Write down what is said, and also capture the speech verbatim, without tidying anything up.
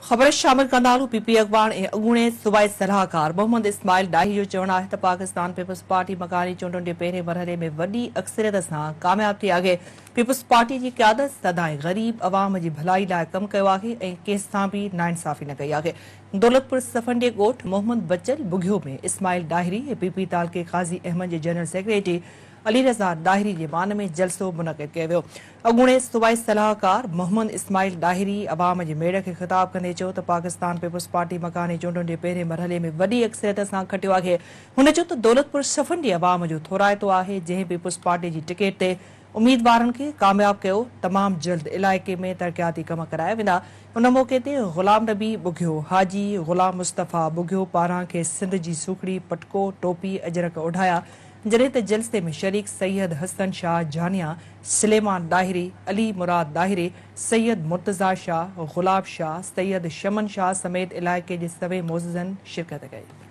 ख़बर शामिल कंदालू पीपी अखबार ऐं अॻूणे सूबाई सलाहकार मोहम्मद इस्माइल डाही जो चवणु आहे त पाकिस्तान पीपल्स पार्टी मकानी चूंडुनि जे पहिरें मरहले में वॾी अक्सरियत सां कामयाब थी आहे। पीपल्स पार्टी जी क़यादत सदाईं ग़रीब अवाम जी भलाई लाइ कमु कयो आहे ऐं कंहिं सां बि नाइंसाफ़ी न कई आहे। दौलतपुर सफंडे ॻोठ मोहम्मद बचल बुघियो में इस्माइल डाहिरी ऐं पीपी तालके काज़ी अहमद जे जनरल सेक्रेटरी अली रज़ा डाहिरी जे मान में जलसो मुनक़िद कयो वियो। अॻूणे सूबाई सलाहकार मोहम्मद इस्माइल डाहिरी अवाम जे मेड़ खे ख़िताब कंदे चयो त पाकिस्तान पीपल्स पार्टी मकानी चूंडुनि जे पहिरें मरहले में वॾी अक्सरियत सां खटियो आहे। हुन चयो त दौलतपुर सफंडी अवाम जो थोराइतो आहे जंहिं पीपल्स पार्टी जी टिकट ते उम्मीदवारनि खे कामयाब कयो। तमामु जल्द इलाइक़े में तरक़ियाती कम कराया वेंदा। उन मौक़े ते ग़ुलाम नबी बुघियो, हाजी ग़ुलाम मुस्तफ़ा बुघियो पारां खे सिंध जी सूखड़ी, पटको, टोपी, अजरक उढ़ाया, जॾहिं त जलसे में शरीक सैयद हसन शाह जानिया, सुलेमान डाहिरी, अली मुराद डाहिरी, सैयद मुर्तज़ा शाह, ग़ुलाब शाह, सैयद शमन शाह समेत इलाइक़े जे सवे मोअज़्ज़िज़नि शिरकत कई।